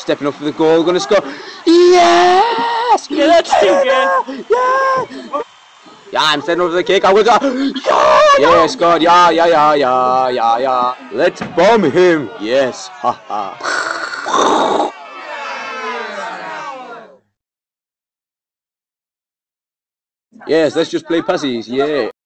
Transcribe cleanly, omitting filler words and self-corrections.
Stepping up for the goal, gonna score. Yes! Yeah, that's too good. Yeah! Yeah, I'm sending over the kick. I will go. Yeah, scored. Yeah. Let's bomb him. Yes. Haha. Yes, let's just play passes. Yeah.